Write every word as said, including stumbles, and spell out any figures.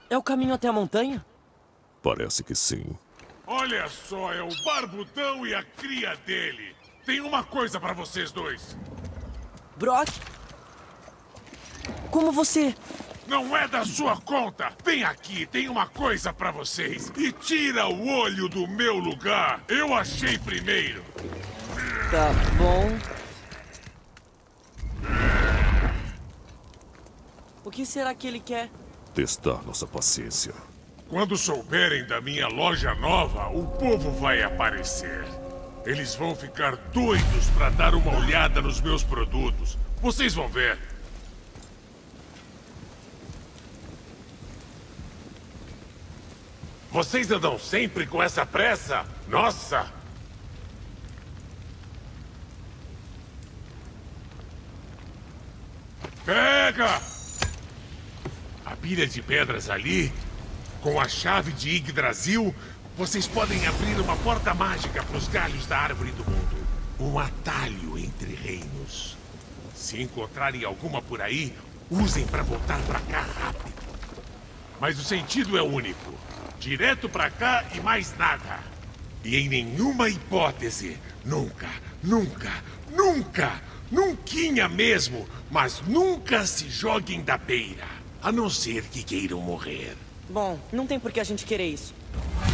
É o caminho até a montanha? Parece que sim. Olha só, é o Barbudão e a cria dele. Tem uma coisa pra vocês dois. Brock? Como você... Não é da sua conta! Vem aqui, tem uma coisa pra vocês. E tira o olho do meu lugar. Eu achei primeiro. Tá bom. O que será que ele quer? Testar nossa paciência. Quando souberem da minha loja nova, o povo vai aparecer. Eles vão ficar doidos pra dar uma olhada nos meus produtos. Vocês vão ver. Vocês andam sempre com essa pressa? Nossa! Pega! A pilha de pedras ali, com a chave de Yggdrasil, vocês podem abrir uma porta mágica para os galhos da árvore do mundo. Um atalho entre reinos. Se encontrarem alguma por aí, usem para voltar para cá rápido. Mas o sentido é único. Direto pra cá e mais nada. E em nenhuma hipótese, nunca, nunca, nunca, nunquinha mesmo, mas nunca se joguem da beira. A não ser que queiram morrer. Bom, não tem por que a gente querer isso.